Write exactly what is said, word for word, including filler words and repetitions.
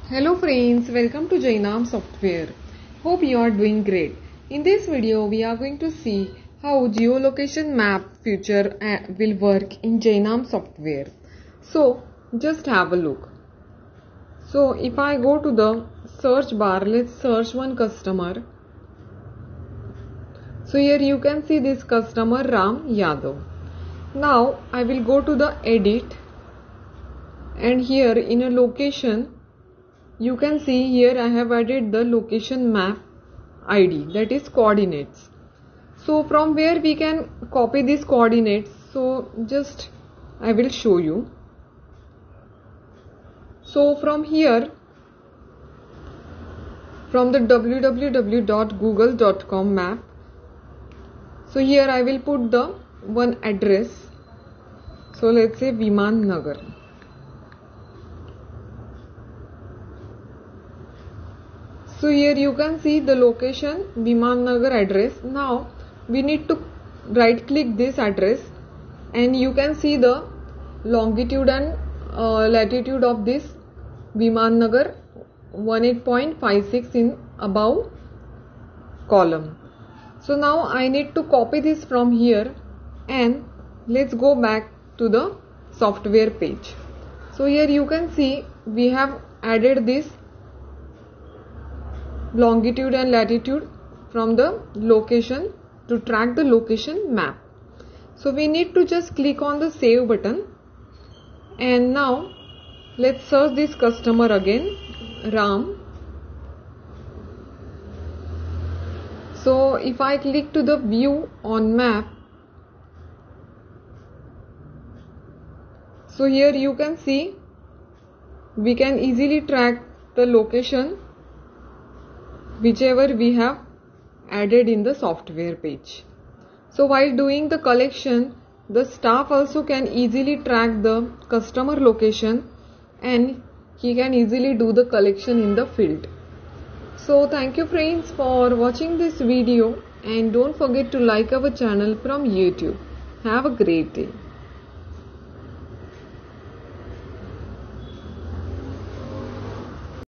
Hello friends, welcome to Jainam Software. Hope you are doing great. In this video, we are going to see how geolocation map feature will work in Jainam Software. So, just have a look. So, if I go to the search bar, let's search one customer. So, here you can see this customer Ram Yadav. Now, I will go to the edit, and here in a location, you can see here I have added the location map I D, that is coordinates. So from where we can copy these coordinates, so just I will show you. So from here, from the w w w dot google dot com map, so here I will put the one address. So let's say Viman Nagar. So here you can see the location Viman Nagar address. Now we need to right click this address, and you can see the longitude and uh, latitude of this Viman Nagar eighteen point five six in above column. So now I need to copy this from here, and let's go back to the software page. So here you can see we have added this longitude and latitude from the location to track the location map. So we need to just click on the save button, and now let's search this customer again, Ram. So if I click to the view on map, so here you can see we can easily track the location whichever we have added in the software page. So while doing the collection, the staff also can easily track the customer location, and he can easily do the collection in the field. So thank you friends for watching this video, and don't forget to like our channel from YouTube. Have a great day.